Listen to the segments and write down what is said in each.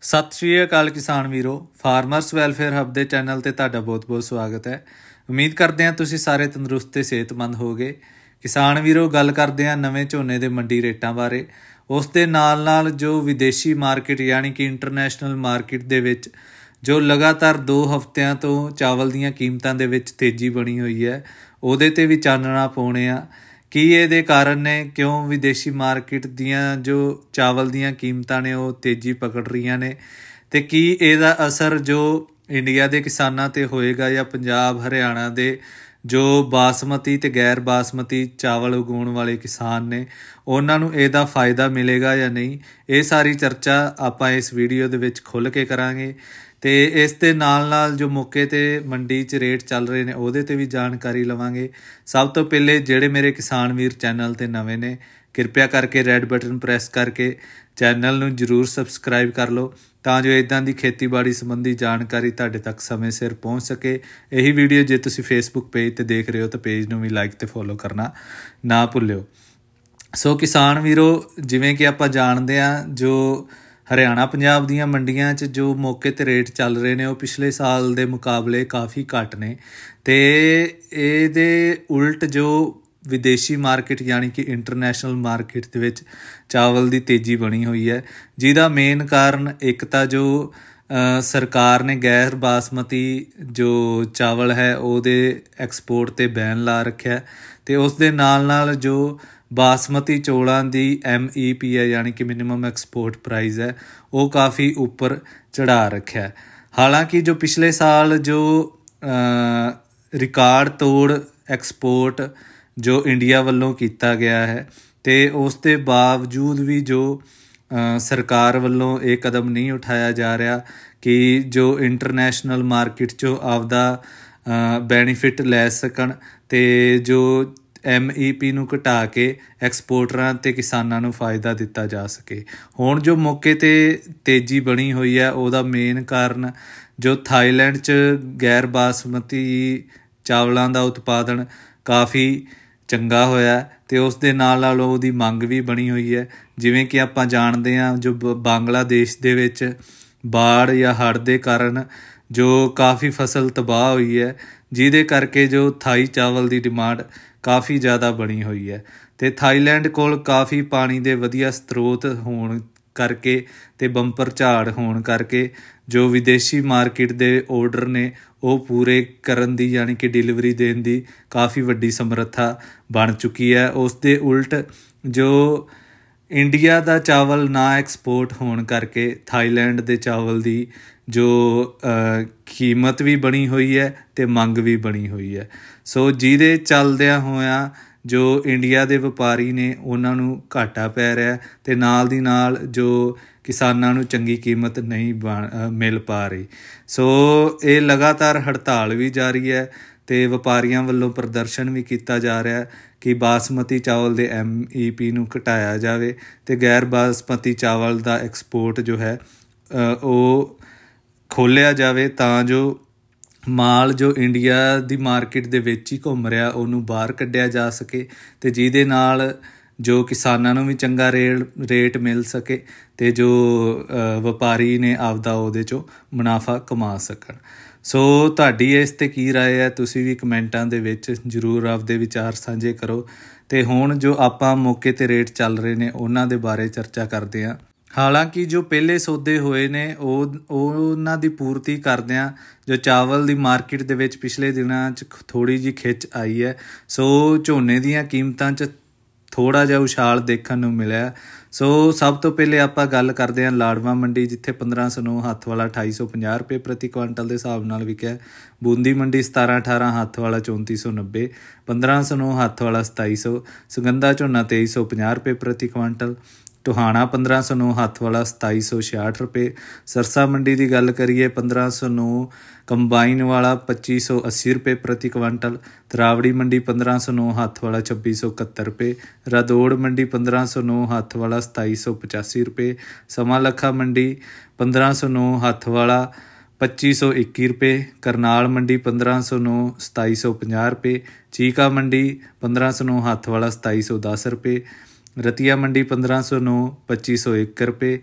ਸਤਿ ਸ਼੍ਰੀ ਅਕਾਲ ਕਿਸਾਨ ਵੀਰੋ। ਫਾਰਮਰਸ ਵੈਲਫੇਅਰ ਹੱਬ ਦੇ ਚੈਨਲ ਤੇ ਤੁਹਾਡਾ ਬਹੁਤ-ਬਹੁਤ ਸਵਾਗਤ ਹੈ। ਉਮੀਦ ਕਰਦੇ ਹਾਂ ਤੁਸੀਂ ਸਾਰੇ ਤੰਦਰੁਸਤ ਤੇ ਸਿਹਤਮੰਦ ਹੋਗੇ। ਕਿਸਾਨ ਵੀਰੋ, ਗੱਲ ਕਰਦੇ ਹਾਂ ਨਵੇਂ ਝੋਨੇ ਦੇ ਮੰਡੀ ਰੇਟਾਂ ਬਾਰੇ। ਉਸ ਦੇ ਨਾਲ ਜੋ ਵਿਦੇਸ਼ੀ ਮਾਰਕੀਟ ਯਾਨੀ ਕਿ ਇੰਟਰਨੈਸ਼ਨਲ ਮਾਰਕੀਟ ਦੇ ਵਿੱਚ ਜੋ ਲਗਾਤਾਰ 2 ਹਫ਼ਤਿਆਂ ਤੋਂ ਚਾਵਲ ਦੀਆਂ ਕੀਮਤਾਂ ਦੇ ਵਿੱਚ ਤੇਜ਼ੀ ਬਣੀ ਹੋਈ ਹੈ, ਉਹਦੇ ਤੇ ਵੀ ਚਾਨਣਾ ਪਾਉਣੇ ਆ। ਕੀ ਇਹਦੇ ਕਾਰਨ ਨੇ, ਕਿਉਂ ਵਿਦੇਸ਼ੀ ਮਾਰਕੀਟ ਦੀਆਂ ਜੋ ਚਾਵਲ ਦੀਆਂ ਕੀਮਤਾਂ ਨੇ ਉਹ ਤੇਜ਼ੀ ਪਕੜ ਰਹੀਆਂ ਨੇ, ਅਤੇ ਕੀ ਇਹਦਾ ਅਸਰ ਜੋ ਇੰਡੀਆ ਦੇ ਕਿਸਾਨਾਂ 'ਤੇ ਹੋਏਗਾ ਜਾਂ ਪੰਜਾਬ ਹਰਿਆਣਾ ਦੇ ਜੋ ਬਾਸਮਤੀ ਅਤੇ ਗੈਰ ਬਾਸਮਤੀ ਚਾਵਲ ਉਗਾਉਣ ਵਾਲੇ ਕਿਸਾਨ ਨੇ ਉਹਨਾਂ ਨੂੰ ਇਹਦਾ ਫਾਇਦਾ ਮਿਲੇਗਾ ਜਾਂ ਨਹੀਂ। ਇਹ ਸਾਰੀ ਚਰਚਾ ਆਪਾਂ ਇਸ ਵੀਡੀਓ ਦੇ ਵਿੱਚ ਖੁੱਲ੍ਹ ਕੇ ਕਰਾਂਗੇ ਅਤੇ ਇਸ ਦੇ ਨਾਲ ਜੋ ਮੌਕੇ 'ਤੇ ਮੰਡੀ 'ਚ ਰੇਟ ਚੱਲ ਰਹੇ ਨੇ ਉਹਦੇ 'ਤੇ ਵੀ ਜਾਣਕਾਰੀ ਲਵਾਂਗੇ। ਸਭ ਤੋਂ ਪਹਿਲੇ ਜਿਹੜੇ ਮੇਰੇ ਕਿਸਾਨ ਵੀਰ ਚੈਨਲ 'ਤੇ ਨਵੇਂ ਨੇ, ਕਿਰਪਾ ਕਰਕੇ ਰੈੱਡ ਬਟਨ ਪ੍ਰੈਸ ਕਰਕੇ ਚੈਨਲ ਨੂੰ ਜ਼ਰੂਰ ਸਬਸਕ੍ਰਾਈਬ ਕਰ ਲਓ ਤਾਂ ਜੋ ਇੱਦਾਂ ਦੀ ਖੇਤੀਬਾੜੀ ਸੰਬੰਧੀ ਜਾਣਕਾਰੀ ਤੁਹਾਡੇ ਤੱਕ ਸਮੇਂ ਸਿਰ ਪਹੁੰਚ ਸਕੇ। ਇਹੀ ਵੀਡੀਓ ਜੇ ਤੁਸੀਂ ਫੇਸਬੁੱਕ ਪੇਜ 'ਤੇ ਦੇਖ ਰਹੇ ਹੋ ਤਾਂ ਪੇਜ ਨੂੰ ਵੀ ਲਾਈਕ ਅਤੇ ਫੋਲੋ ਕਰਨਾ ਨਾ ਭੁੱਲਿਓ। ਸੋ ਕਿਸਾਨ ਵੀਰੋ, ਜਿਵੇਂ ਕਿ ਆਪਾਂ ਜਾਣਦੇ ਹਾਂ ਜੋ ਹਰਿਆਣਾ ਪੰਜਾਬ ਦੀਆਂ ਮੰਡੀਆਂ 'ਚ ਜੋ ਮੌਕੇ 'ਤੇ ਰੇਟ ਚੱਲ ਰਹੇ ਨੇ ਉਹ ਪਿਛਲੇ ਸਾਲ ਦੇ ਮੁਕਾਬਲੇ ਕਾਫੀ ਘੱਟ ਨੇ, ਅਤੇ ਇਹਦੇ ਉਲਟ ਜੋ ਵਿਦੇਸ਼ੀ ਮਾਰਕੀਟ ਯਾਨੀ ਕਿ ਇੰਟਰਨੈਸ਼ਨਲ ਮਾਰਕੀਟ ਦੇ ਵਿੱਚ ਚਾਵਲ ਦੀ ਤੇਜ਼ੀ ਬਣੀ ਹੋਈ ਹੈ, ਜਿਹਦਾ ਮੇਨ ਕਾਰਨ ਇੱਕ ਤਾਂ ਜੋ ਸਰਕਾਰ ਨੇ ਗੈਰ ਬਾਸਮਤੀ ਜੋ ਚਾਵਲ ਹੈ ਉਹਦੇ ਐਕਸਪੋਰਟ 'ਤੇ ਬੈਨ ਲਾ ਰੱਖਿਆ, ਅਤੇ ਉਸ ਦੇ ਨਾਲ ਜੋ ਬਾਸਮਤੀ ਚੌਲਾਂ ਦੀ MEP ਹੈ ਯਾਨੀ ਕਿ ਮਿਨੀਮਮ ਐਕਸਪੋਰਟ ਪ੍ਰਾਈਜ਼ ਹੈ ਉਹ ਕਾਫੀ ਉੱਪਰ ਚੜ੍ਹਾ ਰੱਖਿਆ। ਹਾਲਾਂਕਿ ਜੋ ਪਿਛਲੇ ਸਾਲ ਜੋ ਰਿਕਾਰਡ ਤੋੜ ਐਕਸਪੋਰਟ ਜੋ ਇੰਡੀਆ ਵੱਲੋਂ ਕੀਤਾ ਗਿਆ ਹੈ, ਅਤੇ ਉਸ ਦੇ ਬਾਵਜੂਦ ਵੀ ਜੋ ਸਰਕਾਰ ਵੱਲੋਂ ਇਹ ਕਦਮ ਨਹੀਂ ਉਠਾਇਆ ਜਾ ਰਿਹਾ ਕਿ ਜੋ ਇੰਟਰਨੈਸ਼ਨਲ ਮਾਰਕੀਟ 'ਚੋਂ ਆਪਦਾ ਬੈਨੀਫਿਟ ਲੈ ਸਕਣ ਅਤੇ ਜੋ MEP ਨੂੰ ਘਟਾ ਕੇ ਐਕਸਪੋਰਟਰਾਂ ਅਤੇ ਕਿਸਾਨਾਂ ਨੂੰ ਫਾਇਦਾ ਦਿੱਤਾ ਜਾ ਸਕੇ। ਹੁਣ ਜੋ ਮੌਕੇ 'ਤੇ ਤੇਜ਼ੀ ਬਣੀ ਹੋਈ ਹੈ ਉਹਦਾ ਮੇਨ ਕਾਰਨ ਜੋ ਥਾਈਲੈਂਡ 'ਚ ਗੈਰ ਬਾਸਮਤੀ ਚਾਵਲਾਂ ਦਾ ਉਤਪਾਦਨ ਕਾਫੀ ਚੰਗਾ ਹੋਇਆ, ਅਤੇ ਉਸ ਦੇ ਨਾਲ ਉਹਦੀ ਮੰਗ ਵੀ ਬਣੀ ਹੋਈ ਹੈ। ਜਿਵੇਂ ਕਿ ਆਪਾਂ ਜਾਣਦੇ ਹਾਂ ਜੋ ਬੰਗਲਾਦੇਸ਼ ਦੇ ਵਿੱਚ ਬਾੜ ਜਾਂ ਹੜ੍ਹ ਦੇ ਕਾਰਨ ਜੋ ਕਾਫੀ ਫਸਲ ਤਬਾਹ ਹੋਈ ਹੈ, ਜਿਹਦੇ ਕਰਕੇ ਜੋ ਥਾਈ ਚਾਵਲ ਦੀ ਡਿਮਾਂਡ ਕਾਫੀ ਜ਼ਿਆਦਾ ਬਣੀ ਹੋਈ ਹੈ, ਅਤੇ ਥਾਈਲੈਂਡ ਕੋਲ ਕਾਫੀ ਪਾਣੀ ਦੇ ਵਧੀਆ ਸਰੋਤ ਹੋਣ ਕਰਕੇ ਅਤੇ ਬੰਪਰ ਝਾੜ ਹੋਣ ਕਰਕੇ ਜੋ ਵਿਦੇਸ਼ੀ ਮਾਰਕੀਟ ਦੇ ਆਰਡਰ ਨੇ ਉਹ ਪੂਰੇ ਕਰਨ ਦੀ ਯਾਨੀ ਕਿ ਡਿਲੀਵਰੀ ਦੇਣ ਦੀ ਕਾਫੀ ਵੱਡੀ ਸਮਰੱਥਾ ਬਣ ਚੁੱਕੀ ਹੈ। ਉਸ ਦੇ ਉਲਟ ਜੋ ਇੰਡੀਆ ਦਾ ਚਾਵਲ ਨਾ ਐਕਸਪੋਰਟ ਹੋਣ ਕਰਕੇ ਥਾਈਲੈਂਡ ਦੇ ਚਾਵਲ ਦੀ ਜੋ ਕੀਮਤ ਵੀ ਬਣੀ ਹੋਈ ਹੈ ਅਤੇ ਮੰਗ ਵੀ ਬਣੀ ਹੋਈ ਹੈ। ਸੋ ਜਿਹਦੇ ਚੱਲਦਿਆਂ ਹੋਇਆਂ ਜੋ ਇੰਡੀਆ ਦੇ ਵਪਾਰੀ ਨੇ ਉਹਨਾਂ ਨੂੰ ਘਾਟਾ ਪੈ ਰਿਹਾ, ਅਤੇ ਨਾਲ ਦੀ ਨਾਲ ਜੋ ਕਿਸਾਨਾਂ ਨੂੰ ਚੰਗੀ ਕੀਮਤ ਨਹੀਂ ਮਿਲ ਪਾ ਰਹੀ। ਸੋ ਇਹ ਲਗਾਤਾਰ ਹੜਤਾਲ ਵੀ ਜਾਰੀ ਹੈ, ਅਤੇ ਵਪਾਰੀਆਂ ਵੱਲੋਂ ਪ੍ਰਦਰਸ਼ਨ ਵੀ ਕੀਤਾ ਜਾ ਰਿਹਾ ਕਿ ਬਾਸਮਤੀ ਚਾਵਲ ਦੇ MEP ਨੂੰ ਘਟਾਇਆ ਜਾਵੇ ਅਤੇ ਗੈਰ ਬਾਸਮਤੀ ਚਾਵਲ ਦਾ ਐਕਸਪੋਰਟ ਜੋ ਹੈ ਉਹ ਖੋਲ੍ਹਿਆ ਜਾਵੇ ਤਾਂ ਜੋ ਮਾਲ ਜੋ ਇੰਡੀਆ ਦੀ ਮਾਰਕੀਟ ਦੇ ਵਿੱਚ ਹੀ ਘੁੰਮ ਰਿਹਾ ਉਹਨੂੰ ਬਾਹਰ ਕੱਢਿਆ ਜਾ ਸਕੇ, ਅਤੇ ਜਿਹਦੇ ਨਾਲ ਜੋ ਕਿਸਾਨਾਂ ਨੂੰ ਵੀ ਚੰਗਾ ਰੇਟ ਮਿਲ ਸਕੇ ਅਤੇ ਜੋ ਵਪਾਰੀ ਨੇ ਆਪਦਾ ਉਹਦੇ 'ਚੋਂ ਮੁਨਾਫਾ ਕਮਾ ਸਕਣ। ਸੋ ਤੁਹਾਡੀ ਇਸ 'ਤੇ ਕੀ ਰਾਏ ਹੈ, ਤੁਸੀਂ ਵੀ ਕਮੈਂਟਾਂ ਦੇ ਵਿੱਚ ਜ਼ਰੂਰ ਆਪਦੇ ਵਿਚਾਰ ਸਾਂਝੇ ਕਰੋ। ਅਤੇ ਹੁਣ ਜੋ ਆਪਾਂ ਮੌਕੇ 'ਤੇ ਰੇਟ ਚੱਲ ਰਹੇ ਨੇ ਉਹਨਾਂ ਦੇ ਬਾਰੇ ਚਰਚਾ ਕਰਦੇ ਹਾਂ। ਹਾਲਾਂਕਿ ਜੋ ਪਹਿਲੇ ਸੌਦੇ ਹੋਏ ਨੇ ਉਹਨਾਂ ਦੀ ਪੂਰਤੀ ਕਰਦਿਆਂ ਜੋ ਚਾਵਲ ਦੀ ਮਾਰਕੀਟ ਦੇ ਵਿੱਚ ਪਿਛਲੇ ਦਿਨਾਂ 'ਚ ਥੋੜ੍ਹੀ ਜਿਹੀ ਖਿੱਚ ਆਈ ਹੈ, ਸੋ ਝੋਨੇ ਦੀਆਂ ਕੀਮਤਾਂ 'ਚ ਥੋੜ੍ਹਾ ਜਿਹਾ ਉਛਾਲ ਦੇਖਣ ਨੂੰ ਮਿਲਿਆ। ਸੋ ਸਭ ਤੋਂ ਪਹਿਲੇ ਆਪਾਂ ਗੱਲ ਕਰਦੇ ਹਾਂ ਲਾੜਵਾ ਮੰਡੀ, ਜਿੱਥੇ 1509 ਹੱਥ ਵਾਲਾ 2850 ਰੁਪਏ ਪ੍ਰਤੀ ਕੁਆਂਟਲ ਦੇ ਹਿਸਾਬ ਨਾਲ ਵਿਕਿਆ। ਬੂੰਦੀ ਮੰਡੀ 1718 ਹੱਥ ਵਾਲਾ 3490, 1509 ਹੱਥ ਵਾਲਾ 2700, ਸੁਗੰਧਾ ਝੋਨਾ 2350 ਰੁਪਏ ਪ੍ਰਤੀ ਕੁਆਂਟਲ, ਟੋਹਾਣਾ 1509 ਹੱਥ ਵਾਲਾ 2766 ਰੁਪਏ। ਸਰਸਾ ਮੰਡੀ ਦੀ ਗੱਲ ਕਰੀਏ 1509 ਕੰਬਾਈਨ ਵਾਲਾ 2580 ਰੁਪਏ ਪ੍ਰਤੀ ਕੁਆਂਟਲ, ਤਰਾਵੜੀ ਮੰਡੀ 1509 ਹੱਥ ਵਾਲਾ 2671 ਰੁਪਏ, ਰਾਦੌੜ ਮੰਡੀ 1509 ਹੱਥ ਵਾਲਾ 2785 ਰੁਪਏ, ਸਮਾਂ ਲੱਖਾ ਮੰਡੀ 1509 ਹੱਥ ਵਾਲਾ 2521 ਰੁਪਏ, ਕਰਨਾਲ ਮੰਡੀ 1509 2750 ਰੁਪਏ, ਚੀਕਾ ਮੰਡੀ 1509 ਹੱਥ ਵਾਲਾ 2710 ਰੁਪਏ, ਰਤੀਆ ਮੰਡੀ 1509 2501 ਰੁਪਏ,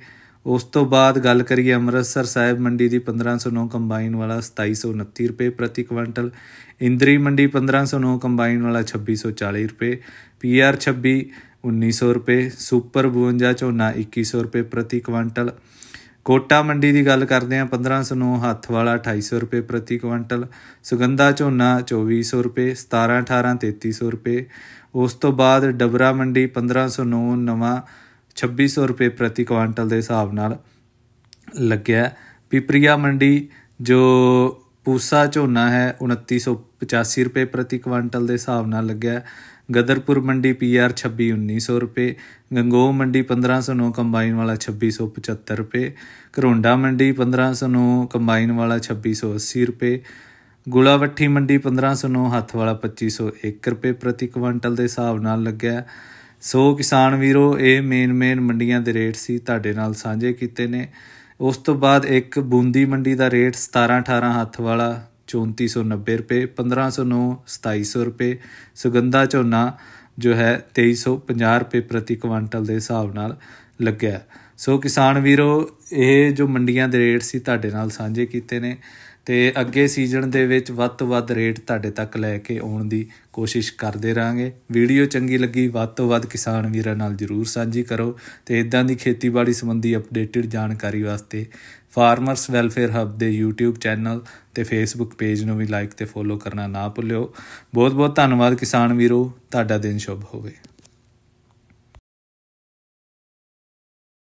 ਉਸ ਤੋਂ ਬਾਅਦ ਗੱਲ ਕਰੀਏ ਅੰਮ੍ਰਿਤਸਰ ਸਾਹਿਬ ਮੰਡੀ ਦੀ 1509 ਕੰਬਾਈਨ ਵਾਲਾ 2729 ਰੁਪਏ ਪ੍ਰਤੀ ਕੁਆਂਟਲ, ਇੰਦਰੀ ਮੰਡੀ 1509 ਕੰਬਾਈਨ ਵਾਲਾ 2640 ਰੁਪਏ, PR 26 1900 ਰੁਪਏ, ਸੁਪਰ 52 ਝੋਨਾ 2100 ਰੁਪਏ ਪ੍ਰਤੀ ਕੁਆਂਟਲ। ਕੋਟਾ ਮੰਡੀ ਦੀ ਗੱਲ ਕਰਦੇ ਹਾਂ 1509 ਹੱਥ ਵਾਲਾ 2800 ਰੁਪਏ ਪ੍ਰਤੀ ਕੁਆਂਟਲ, ਸੁਗੰਧਾ ਝੋਨਾ 2400 ਰੁਪਏ, 1718 3300 ਰੁਪਏ। ਉਸ ਤੋਂ ਬਾਅਦ ਡਬਰਾ ਮੰਡੀ 1509 ਨਵਾਂ 2600 ਰੁਪਏ ਪ੍ਰਤੀ ਕੁਆਂਟਲ ਦੇ ਹਿਸਾਬ ਨਾਲ ਲੱਗਿਆ। ਪਿਪਰੀਆ ਮੰਡੀ ਜੋ ਪੂਸਾ ਝੋਨਾ ਹੈ 2985 ਰੁਪਏ ਪ੍ਰਤੀ ਕੁਆਂਟਲ ਦੇ ਹਿਸਾਬ ਨਾਲ ਲੱਗਿਆ। ਗਦਰਪੁਰ ਮੰਡੀ PR 26 1900 ਰੁਪਏ, ਗੰਗੋਹ ਮੰਡੀ 1509 ਕੰਬਾਈਨ ਵਾਲਾ 2675 ਰੁਪਏ, ਘਰੋਂਡਾ ਮੰਡੀ 1509 ਕੰਬਾਈਨ ਵਾਲਾ 2680 ਰੁਪਏ, ਗੁਲਾਵੱਠੀ ਮੰਡੀ 1509 ਹੱਥ ਵਾਲਾ 2501 ਰੁਪਏ ਪ੍ਰਤੀ ਕੁਆਂਟਲ ਦੇ ਹਿਸਾਬ ਨਾਲ ਲੱਗਿਆ। ਸੋ ਕਿਸਾਨ ਵੀਰੋ, ਇਹ ਮੇਨ ਮੰਡੀਆਂ ਦੇ ਰੇਟ ਸੀ ਤੁਹਾਡੇ ਨਾਲ ਸਾਂਝੇ ਕੀਤੇ ਨੇ। ਉਸ ਤੋਂ ਬਾਅਦ ਇੱਕ ਬੂੰਦੀ ਮੰਡੀ ਦਾ ਰੇਟ 1718 ਹੱਥ ਵਾਲਾ 3490 ਰੁਪਏ, 1509 2700 ਰੁਪਏ, ਸੁਗੰਧਾ ਝੋਨਾ ਜੋ ਹੈ 2350 ਰੁਪਏ ਪ੍ਰਤੀ ਕੁਆਂਟਲ ਦੇ ਹਿਸਾਬ ਨਾਲ ਲੱਗਿਆ। ਸੋ ਕਿਸਾਨ ਵੀਰੋ, ਇਹ ਜੋ ਮੰਡੀਆਂ ਦੇ ਰੇਟ ਸੀ ਤੁਹਾਡੇ ਨਾਲ ਸਾਂਝੇ ਕੀਤੇ ਨੇ, ਅਤੇ ਅੱਗੇ ਸੀਜ਼ਨ ਦੇ ਵਿੱਚ ਵੱਧ ਤੋਂ ਵੱਧ ਰੇਟ ਤੁਹਾਡੇ ਤੱਕ ਲੈ ਕੇ ਆਉਣ ਦੀ ਕੋਸ਼ਿਸ਼ ਕਰਦੇ ਰਹਾਂਗੇ। ਵੀਡੀਓ ਚੰਗੀ ਲੱਗੀ ਵੱਧ ਤੋਂ ਵੱਧ ਕਿਸਾਨ ਵੀਰਾਂ ਨਾਲ ਜ਼ਰੂਰ ਸਾਂਝੀ ਕਰੋ, ਅਤੇ ਇੱਦਾਂ ਦੀ ਖੇਤੀਬਾੜੀ ਸੰਬੰਧੀ ਅਪਡੇਟਡ ਜਾਣਕਾਰੀ ਵਾਸਤੇ ਫਾਰਮਰਸ ਵੈਲਫੇਅਰ ਹੱਬ ਦੇ YouTube ਚੈਨਲ ਅਤੇ Facebook ਪੇਜ ਨੂੰ ਵੀ ਲਾਈਕ ਅਤੇ ਫੋਲੋ ਕਰਨਾ ਨਾ ਭੁੱਲਿਓ। ਬਹੁਤ ਬਹੁਤ ਧੰਨਵਾਦ ਕਿਸਾਨ ਵੀਰੋ, ਤੁਹਾਡਾ ਦਿਨ ਸ਼ੁਭ ਹੋਵੇ।